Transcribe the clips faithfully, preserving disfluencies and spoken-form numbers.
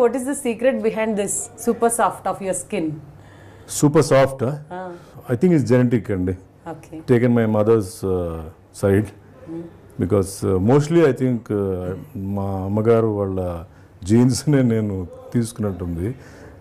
what is the secret behind this super soft of your skin? Super soft, huh? Ah. I think it's genetic and Okay. taken my mother's uh, side Mm. because uh, mostly I think మా అమ్మగారు వాళ్ళ జీన్స్నే నేను తీసుకున్నట్టుంది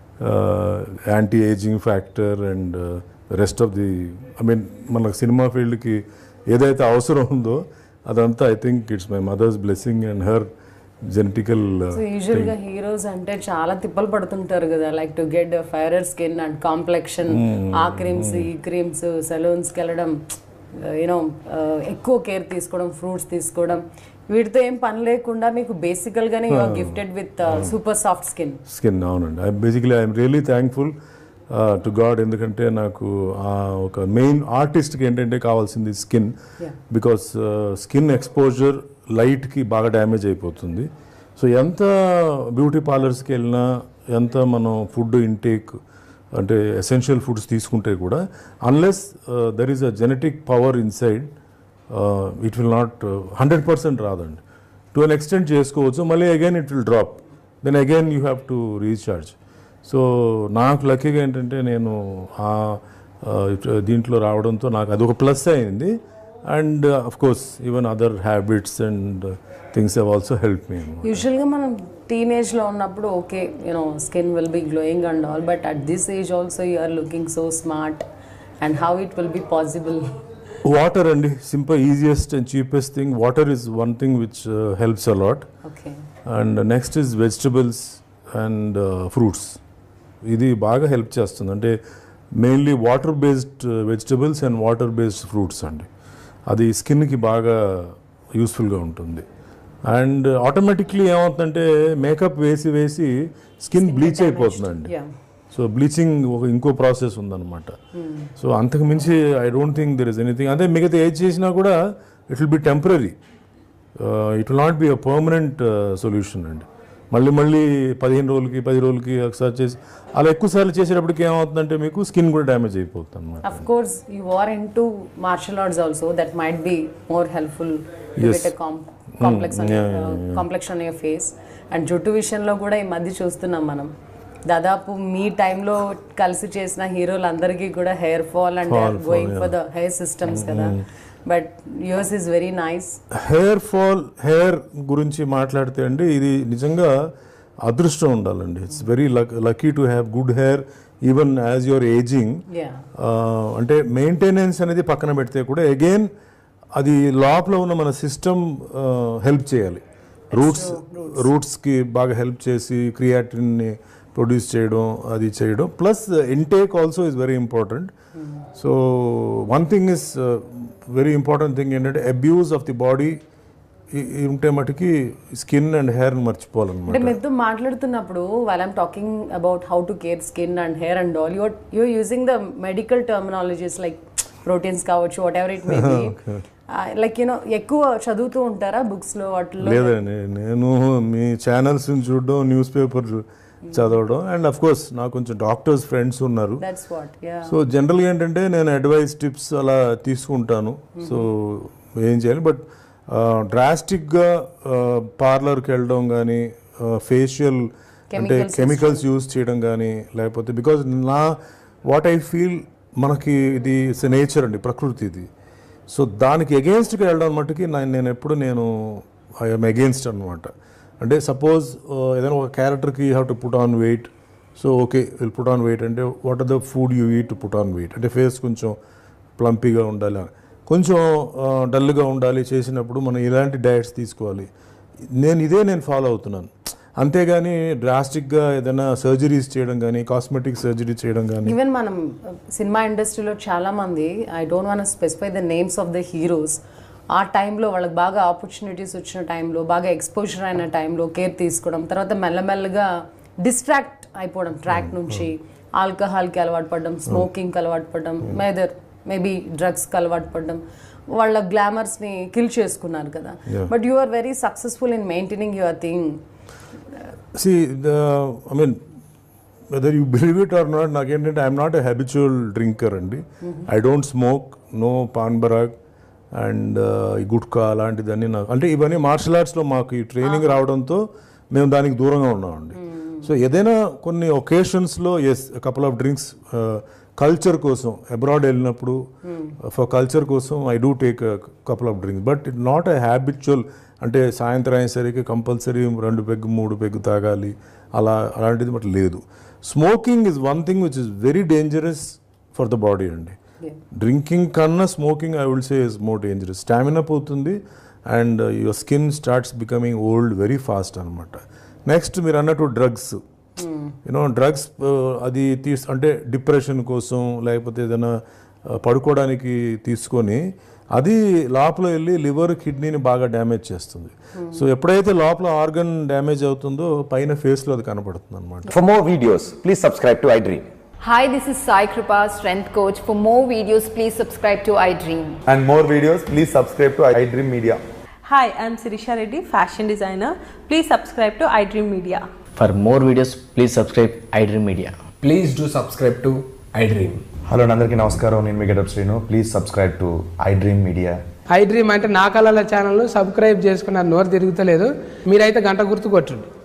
anti ageing factor and rest of the I mean మన cinema ఫీల్డ్కి ఏదైతే అవసరం ఉందో అదంతా I think it's my mother's blessing and her genetical. So యూజువల్గా హీరోస్ అంటే చాలా తిప్పలు పడుతుంటారు కదా, like to get fairer skin and complexion, ఆ క్రీమ్స్ ఈ క్రీమ్స్, సెలూన్స్కి వెళ్ళడం, యూనో ఎక్కువ కేర్ తీసుకోవడం, ఫ్రూట్స్ తీసుకోవడం, వీటితో ఏం పని లేకుండా మీకు బేసికల్గానే you are gifted with super soft skin. Skin అవునండి. I basically I'm really thankful to God. ఎందుకంటే నాకు ఒక మెయిన్ ఆర్టిస్ట్కి ఏంటంటే కావాల్సింది స్కిన్. బికాస్ స్కిన్ ఎక్స్పోజర్ లైట్కి బాగా డ్యామేజ్ అయిపోతుంది. సో ఎంత బ్యూటీ పార్లర్స్కి వెళ్ళినా, ఎంత మనం ఫుడ్ ఇంటేక్ అంటే ఎసెన్షియల్ ఫుడ్స్ తీసుకుంటే కూడా unless there is a genetic power inside it will not hundred percent రాదండి. టు అన్ ఎక్స్టెంట్ చేసుకోవచ్చు, మళ్ళీ again it will drop, then again you have to recharge. So నాకు లక్కీగా ఏంటంటే నేను ఆ దీంట్లో రావడంతో నాకు అదొక ప్లస్ అయింది. And of course even other habits and things have also help me. యూజువల్గా మనం టీనేజ్లో ఉన్నప్పుడు okay you know skin will be glowing and all, but at this age also you are looking so smart, and how it will be possible? Water అండి, simple easiest and cheapest thing. Water is one thing which helps a lot. Okay. And next is vegetables and fruits. ఇది బాగా help చేస్తుంది. అంటే mainly water based vegetables and water based fruits అండి. అది స్కిన్కి బాగా యూస్ఫుల్గా ఉంటుంది. అండ్ ఆటోమేటిక్లీ ఏమవుతుందంటే మేకప్ వేసి వేసి స్కిన్ బ్లీచ్ అయిపోతుందండి. సో బ్లీచింగ్ ఒక ఇంకో ప్రాసెస్ ఉందన్నమాట. సో అంతకు మించి I don't think there is anything. అదే మిగతా ఏది చేసినా కూడా it will be temporary, it will not be a permanent solution అండి. మళ్ళీ మళ్ళీ పదిహేను రోజులకి పది రోజులకి ఒకసారి చేసి అలా ఎక్కువ సార్లు చేసేటప్పటికి ఏమవుతుందంటే మీకు స్కిన్ కూడా డ్యామేజ్ అయిపోతుంది అన్నమాట. Of course, you are into martial arts also. That might be more helpful to Yes. get a com- complex on yeah, your, uh, yeah, yeah. complexion on your face. And జుట్టు విషయంలో కూడా ఈ మధ్య చూస్తున్నాం మనం, దాదాపు మీ టైంలో కలిసి చేసిన హీరోలందరికీ కూడా hair fall and going for the hair systems కదా, but yours is very nice. Hair fall, hair గురించి మాట్లాడితే అండి ఇది నిజంగా అదృష్టం ఉండాలండి. It's very lucky to have good hair even as your ageing. అంటే మెయింటెనెన్స్ అనేది పక్కన పెడితే కూడా అగైన్ అది లోపల ఉన్న మన సిస్టమ్ హెల్ప్ చేయాలి. రూట్స్ రూట్స్కి బాగా హెల్ప్ చేసి క్రియాటిన్ని ప్రొడ్యూస్ చేయడం, అది చేయడం. Plus intake also is very important. So one thing is very important thing ఏంటంటే అబ్యూస్ ఆఫ్ ది బాడీ ఉంటే మటుకి స్కిన్ అండ్ హెయిర్ మర్చిపోవాలన్నమాట. అంటే మీతో మాట్లాడుతున్నప్పుడు while I'm talking about how to care skin and hair and all, you're you're using the medical terminologies like proteins కావచ్చు, whatever it may be. Like you know ఎక్కువ చదువుతూ ఉంటారా books లో వాటిలో? లేదండి, నేను మీ ఛానల్స్ చూడడం, న్యూస్ పేపర్ చదవడం, అండ్ అఫ్ కోర్స్ నాకు కొంచెం డాక్టర్స్ ఫ్రెండ్స్ ఉన్నారు. సో జనరల్గా ఏంటంటే నేను అడ్వైస్ టిప్స్ అలా తీసుకుంటాను. సో ఏం చేయాలి, బట్ డ్రాస్టిక్గా పార్లర్కి వెళ్ళడం కానీ, ఫేషియల్ అంటే కెమికల్స్ యూజ్ చేయడం కానీ, లేకపోతే బికాజ్ నా వాట్ ఐ ఫీల్ మనకి ఇది ఇట్స్ నేచర్ అండి, ప్రకృతి ఇది. సో దానికి అగెయిన్స్ట్గా వెళ్ళడం మట్టుకి నేను ఎప్పుడు నేను ఐఎమ్ అగెయిన్స్ట్ అనమాట. అంటే సపోజ్ ఏదైనా ఒక క్యారెక్టర్కి you have to put on weight, so okay will put on weight అంటే what are the food you eat to put on weight. అంటే ఫేస్ కొంచెం ప్లంపీగా ఉండాలి, కొంచెం డల్గా ఉండాలి చేసినప్పుడు మనం ఇలాంటి డయట్స్ తీసుకోవాలి. నేను ఇదే నేను ఫాలో అవుతున్నాను. అంతేగాని డ్రాస్టిక్గా ఏదైనా సర్జరీస్ చేయడం కానీ, కాస్మెటిక్ సర్జరీ చేయడం కానీ. ఈవెన్ మనం సినిమా ఇండస్ట్రీలో చాలా మంది, I don't want specify the names of the heroes, ఆ టైంలో వాళ్ళకి బాగా ఆపర్చునిటీస్ వచ్చిన టైంలో, బాగా ఎక్స్పోజర్ అయిన టైంలో కేర్ తీసుకోవడం, తర్వాత మెల్లమెల్లగా డిస్ట్రాక్ట్ అయిపోవడం ట్రాక్ నుంచి, ఆల్కహాల్కి అలవాటు పడడం, స్మోకింగ్కి అలవాటు పడడం, మేదర్ మేబీ డ్రగ్స్కి అలవాటు పడడం, వాళ్ళ గ్లామర్స్ని కిల్ చేసుకున్నారు కదా. But you are very successful in maintaining your thing. See, the, I mean, whether you believe it or not, nagendante I am not a habitual drinker andi. Mm-hmm. I don't smoke, no pan barak and gutkha అలాంటిదని నాకు అంటే ఇవన్నీ martial ఆర్ట్స్లో మాకు ఈ training రావడంతో మేము దానికి దూరంగా ఉన్నామండి. సో ఏదైనా కొన్ని ఒకేషన్స్లో as couple of drinks culture కోసం అబ్రాడ్ వెళ్ళినప్పుడు ఫర్ కల్చర్ కోసం I do take couple of drinks but it not a habitual అంటే సాయంత్రం అయ్యేసరికి కంపల్సరీ రెండు పెగ్గు మూడు పెగ్గు తాగాలి అలా అలాంటిది బట్ లేదు. Smoking is one thing which is very dangerous for the body అండి. డ్రింకింగ్ కన్నా smoking I will say is more dangerous. Stamina పోతుంది and your skin starts becoming old very fast అనమాట. Next మీరు అన్నట్టు డ్రగ్స్ యూనో డ్రగ్స్ అది తీస్ అంటే depression కోసం లేకపోతే ఏదైనా పడుకోవడానికి తీసుకొని అది లోపల వెళ్ళి లివర్ కిడ్నీని బాగా డ్యామేజ్ చేస్తుంది. సో ఎప్పుడైతే లోపల ఆర్గన్ డ్యామేజ్ అవుతుందో పైన ఫేస్లో అది కనపడుతుంది అనమాట. For more videos, please subscribe to iDream. Hi, this is Sai Kripa, strength coach. For more videos, please subscribe to iDream. And more videos, please subscribe to iDream Media. Hi, I'm Sirisha Reddy, fashion designer. Please subscribe to iDream Media. For more videos, please subscribe iDream Media. Please do subscribe to iDream. Hello అందరికీ నమస్కారం, నేను మీ getup Srinu. Please subscribe to iDream Media. iDream అంటే నా కళల ఛానల్ను subscribe చేసుకున్న నోరు తిరుగుతలేదు, మీరైతే గంట గుర్తు కొట్టండి.